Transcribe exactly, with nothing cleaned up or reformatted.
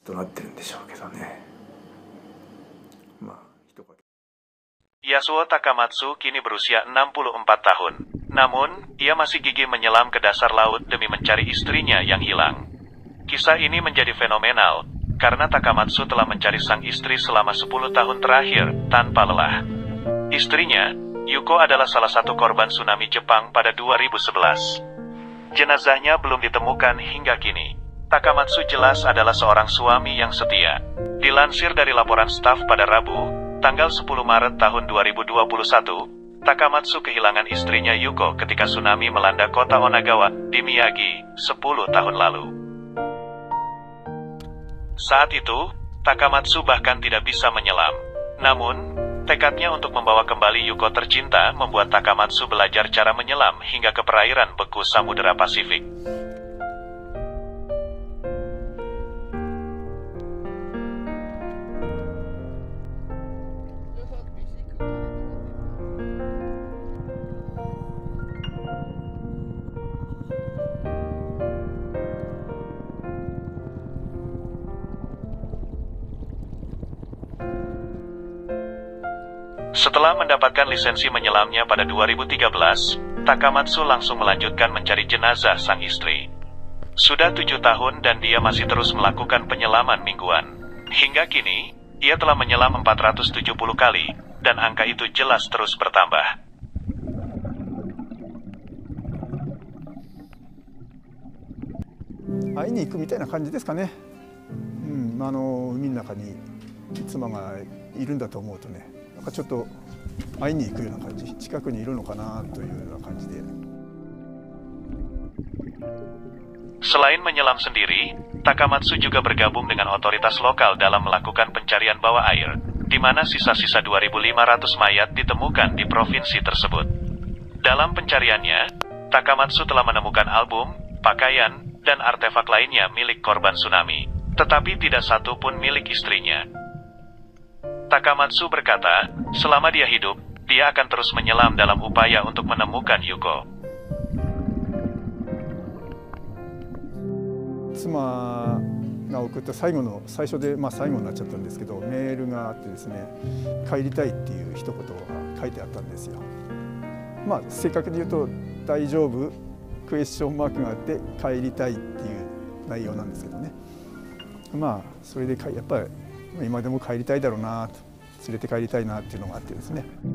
となってるんでしょうけどね。まあ一言。 Yasuo Takamatsu kini berusia enam puluh empat tahun. Namun, ia masih gigih menyelam ke dasar laut demi mencari istrinya yang hilang. Kisah ini menjadi fenomenal, karena Takamatsu telah mencari sang istri selama sepuluh tahun terakhir, tanpa lelah. Istrinya, Yuko adalah salah satu korban tsunami Jepang pada dua ribu sebelas. Jenazahnya belum ditemukan hingga kini. Takamatsu jelas adalah seorang suami yang setia. Dilansir dari laporan staf pada Rabu, tanggal sepuluh Maret tahun dua ribu dua puluh satu, Takamatsu kehilangan istrinya Yuko ketika tsunami melanda kota Onagawa di Miyagi sepuluh tahun lalu. Saat itu, Takamatsu bahkan tidak bisa menyelam. Namun, tekadnya untuk membawa kembali Yuko tercinta membuat Takamatsu belajar cara menyelam hingga ke perairan beku Samudera Pasifik. Setelah mendapatkan lisensi menyelamnya pada dua ribu tiga belas, Takamatsu langsung melanjutkan mencari jenazah sang istri. Sudah tujuh tahun dan dia masih terus melakukan penyelaman mingguan. Hingga kini, ia telah menyelam empat ratus tujuh puluh kali, dan angka itu jelas terus bertambah. Aiに行くみたいな感じですかね。うん、あの海の中に妻がいるんだと思うとね、なんかちょっと会いに行くような感じ、近くにいるのかなというような感じで。 Selain menyelam sendiri, Takamatsu juga bergabung dengan otoritas lokal dalam melakukan pencarian bawah air, di mana sisa-sisa dua ribu lima ratus mayat ditemukan di provinsi tersebut. Dalam pencariannya, Takamatsu telah menemukan album, pakaian, dan artefak lainnya milik korban tsunami, tetapi tidak satu pun milik istrinya. Takamatsu berkata, selama dia hidup, dia akan terus menyelam dalam upaya untuk menemukan Yuko. 妻が送った最後の最初で、まあ、最後になっちゃったんですけど、メールがあってですね、帰りたいっていう一言が書いてあったんですよ。まあ正確に言うと大丈夫クエスチョンマークがあって帰りたいっていう内容なんですけどね。まあそれでやっぱり今でも帰りたいだろうなと、連れて帰りたいなっていうのがあってですね。